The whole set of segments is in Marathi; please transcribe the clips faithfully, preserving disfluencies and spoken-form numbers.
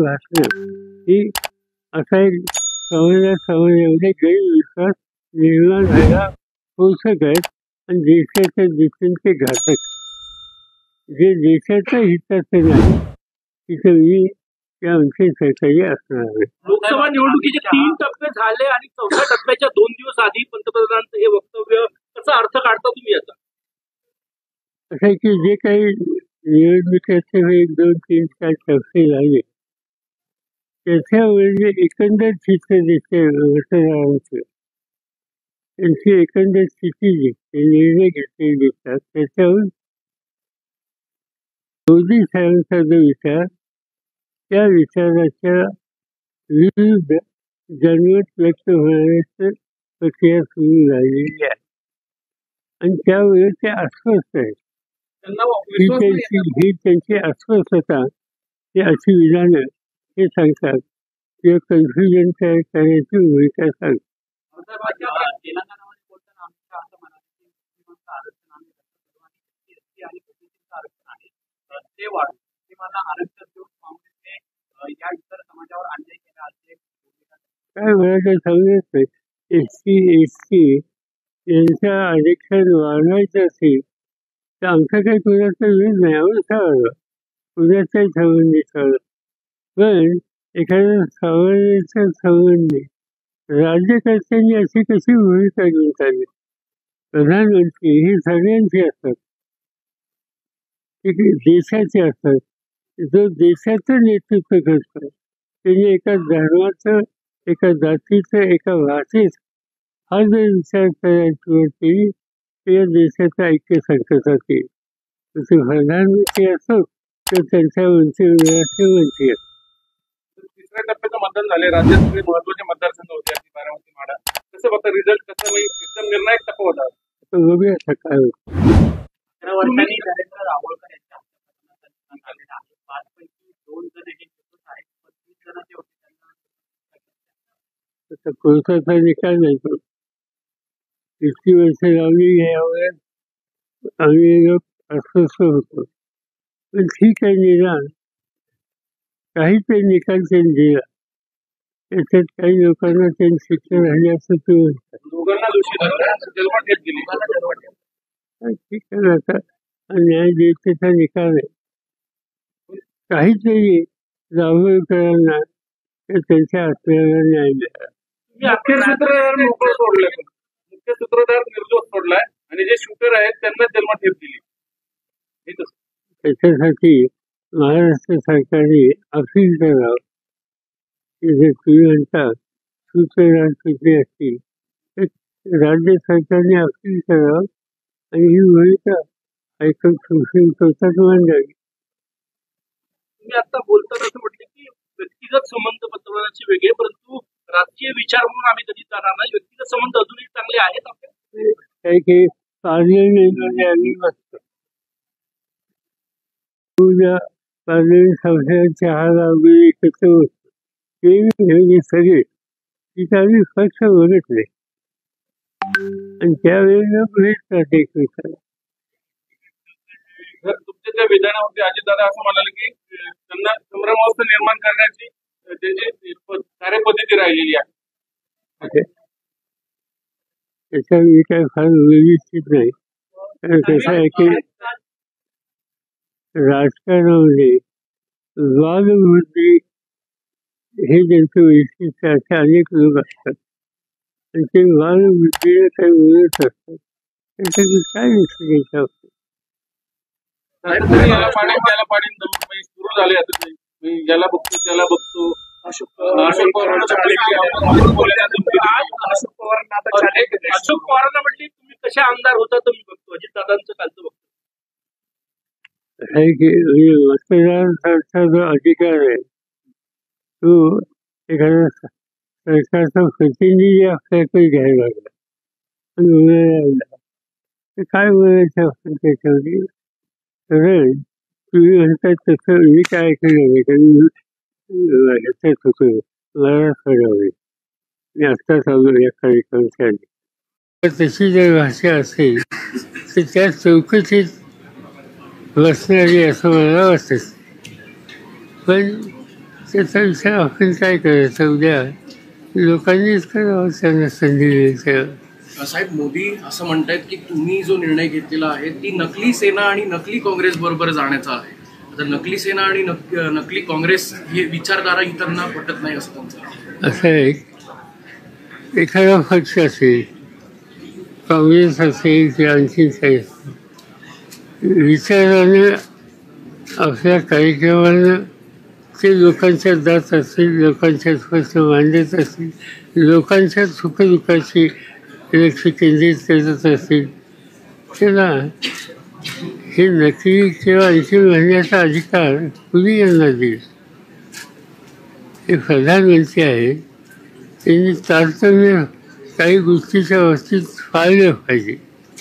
भाषणं ही असा एक समाजात समाजामध्ये गैरविश्वास निर्माण व्हायला पोषक आहेत आणि देशाच्या दिशेने घातक. जे देशाच्या हिताचं नाही तिथं मी त्या आमचे सहकार्य असणार आहे. लोकसभा निवडणुकीचे तीन टप्पे झाले आणि चौथ्या टप्प्याच्या दोन दिवस आधी पंतप्रधानांचं हे वक्तव्य कसा अर्थ काढता तुम्ही याचा? असं की जे काही निवडणुकीचे एक दोन तीन चार टप्पे झाले त्याच्यावर जे एकंदर चित्र दिसते मतदारांचं त्यांची एकंदर स्थिती दिसते निर्णय घेतले दिसतात त्याच्यावर मोदी साहेबांचा जो विचार त्या विचाराच्या विरुद्ध जनमत व्यक्त होण्याची प्रक्रिया सुरू झालेली आहे आणि त्यावेळी ते अस्वस्थ आहेत. ही त्यांची ही त्यांची अस्वस्थता ते अशी विधानं हे सांगतात किंवा कन्फ्युजन तयार करण्याची भूमिका सांगतात. काय म्हणायचं समजत नाही. एस सी एस टी यांचं आरक्षण वाढवायचं असेल तर आमचा काही कुणाचा विरोध नाही. आवडतं कुणाचाही संबंधी चालत पण एखाद्या सामान्याच्या संबंधी राज्यकर्त्यांनी अशी कशी भूमिका घेऊन चालली. प्रधानमंत्री हे सगळ्यांचे असतात देशाचे असतात. जो देशाचं नेतृत्व करतो त्यांनी एका धर्माचं एका जातीचं एका भाषेचं हा जर विचार करायची तर या देशाचं ऐक्य संकटात येईल. तसे प्रधानमंत्री असो तर त्यांच्या वंशी राष्ट्रमंत्री असो. तिसऱ्या टप्प्याचं मतदान झाले. राज्यात सगळे महत्वाचे मतदारसंघ होते बारामती माडा. कसं बघता रिझल्ट कसं एकदम निर्णायक टप्पा होता. बघूया सकाळ कोर्टाचा निकाल नाही तो इतकी वर्ष लावली यावर आम्ही लोक अस्वस्थ होतो. पण ठीक आहे निदान काहीतरी निकाल त्यांनी दिला त्याच्यात काही लोकांना त्यांनी शिक्षा झाली असं ते म्हणतात. ठीक आहे आता न्यायदेवतेचा निकाल आहे. काहीतरी जांभूळकरांना त्यांच्या आत्म्याला न्याय मिळाला. मुख्य सूत्रधार मोकळं सोडलं मुख्य सूत्रधार निर्दोष सोडलाय आणि जे शूटर आहेत त्यांना जन्मठेप दिली. त्याच्यासाठी महाराष्ट्र सरकारने अपील करावं की जे तुम्ही म्हणता सूत्रधार कुठले असतील तर राज्य सरकारने अपील करावं आणि ही भूमिका ऐकून सुप्रीम कोर्टात मांडावी. तुम्ही आता बोलताना असं म्हटलं की व्यक्तिगत संबंध पंतप्रधानांचे वेगळे परंतु राजकीय विचार म्हणून आम्ही कधी जाणार नाही. व्यक्तिगत संबंध अजूनही चांगले आहेत आपले. काही काही पार्लमेंटमध्ये आम्ही बसतो उद्या पार्लमेंट संसदाच्या हा लागू एकत्र बसतो ते सगळे तिथं आम्ही पक्ष बघत नाही आणि त्यावेळेला भेटतात एकमेकाला. तुमच्या त्या विधानावरती अजितदादा असं म्हणाले की त्यांना संभ्रमावस्था निर्माण करण्याची त्यांची कार्यपद्धती राहिलेली आहे. त्याच्या मी काय फार व्यवस्थित नाही. कारण कसं आहे की राजकारणामध्ये वादवृत्ती हे त्यांचं वैशिष्ट्य असे अनेक लोक असतात आणि ते वादवृत्तीला काही बोलत असतात. त्याच्यात काय नसतं त्याच्या त्याला पाणी सुरू झाले आता याला बघतो त्याला बघतो. अशोक पवारांना म्हटली तुम्ही कशा आमदार होता तर मी बघतो अजितदादांचं कालचं बघतो. मतदारांचा जो अधिकार आहे तो एखाद्या सरकारचा प्रतिनिधी आपल्याकडे घ्यायला लागला आणि बोलायला तर काय बोलायचं आपण त्याच्यामध्ये. कारण तुम्ही म्हणतात तसं मी काय ऐकलं नाही कारण ह्याच्यात होतं मराठवाड्यामध्ये मी आत्ताच आलो या कार्यक्रमासाठी. तशी जर भाषा असेल तर त्या चौकशीत बसणारी असं मला वाटतं. पण त्याचा विचार आपण काय करायचं उद्या लोकांनीच करावं त्यांना संधी द्यायचं. साहेब, मोदी असं म्हणतायत की तुम्ही जो निर्णय घेतलेला आहे ती नकली सेना आणि नकली काँग्रेस बरोबर जाण्याचा आहे. आता नकली सेना आणि नक नकली काँग्रेस ही विचारधारा इतरांना पटत नाही असं त्यांचं. असं एक एखादा पक्ष असेल, काँग्रेस असेल किंवा आणखी काही असेल, विचारानं आपल्या कार्यक्रमानं ते लोकांच्या जात असतील, लोकांच्या प्रश्न मांडत असतील, लोकांच्या सुखदुःखाची लक्ष केंद्रित करत असतील, त्याला हे नकली किंवा आणखी म्हणण्याचा अधिकार कुणी यांना देईल. हे प्रधानमंत्री आहेत, त्यांनी तारतम्य काही गोष्टीच्या बाबतीत पाळलं पाहिजे.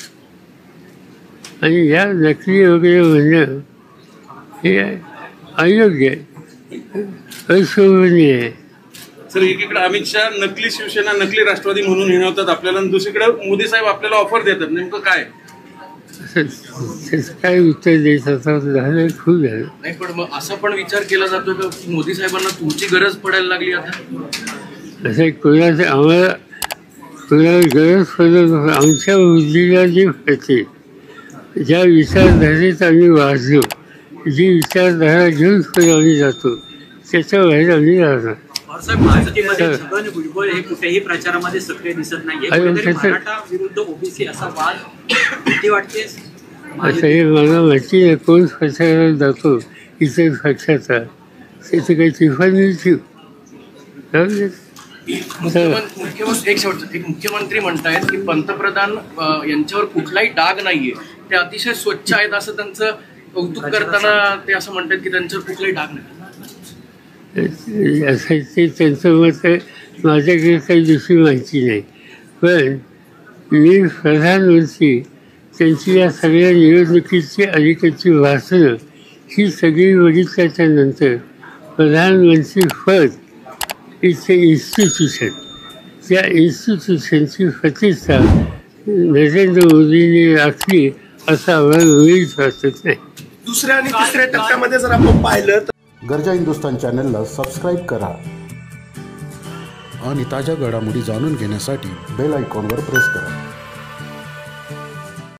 आणि या नकली वगैरे म्हणणं हे अयोग्य आहे, अशोभनीय आहे. सर, एकीकडे अमित शहा नकली शिवसेना नकली राष्ट्रवादी म्हणून हिणवतात आपल्याला, आणि दुसरीकडे मोदी साहेब आपल्याला ऑफर देतात. नेमकं काय त्याचं काय उत्तर द्यायचं आता झालं खूप झालं. नाही, पण मग असा पण विचार केला जातो का की मोदी साहेबांना तुमची गरज पडायला लागली आता? असं कोणाचं आम्हाला कोणाला गरज पडत आमच्या बुद्धीला जे कळते, ज्या विचारधारेत आम्ही वाढलो, जी विचारधारा घेऊन पुढे आम्ही जातो, त्याच्या बाहेर आम्ही राहणार. भाजपमध्ये छगन भुजबळ हे कुठेही प्रचारामध्ये सक्रिय दिसत नाहीये. मराठा विरुद्ध ओबीसी असा वाद भीती वाटते असं हे मला माहिती नाही कोण प्रचारात जातो इतर पक्षाचा, त्याचं काही टिफानीची. मुख्यमंत्री एक शेवटचं एक मुख्यमंत्री म्हणतायत की पंतप्रधान यांच्यावर कुठलाही डाग नाहीये, ते अतिशय स्वच्छ आहेत असं त्यांचं कौतुक करताना ते असं म्हणतात की त्यांच्यावर कुठलाही डाग नाही. असं ते त्यांचं मत आहे, माझ्याकडे काही दुसरी माहिती नाही. पण मी प्रधानमंत्री त्यांची या सगळ्या निवडणुकीची अलीकडची भाषणं ही सगळी बघितल्याच्या नंतर प्रधानमंत्री पद इथे इन्स्टिट्यूशन, त्या इन्स्टिट्यूशनची प्रतिष्ठा नरेंद्र मोदींनी राखली असं आम्हाला मुळीच वाटत नाही. दुसऱ्या आणि तिसऱ्या टप्प्यामध्ये जर आपण पाहिलं तर गरजा हिंदुस्तान चॅनलला सबस्क्राईब करा आणि ताज्या घडामोडी जाणून घेण्यासाठी बेल आयकॉनवर प्रेस करा.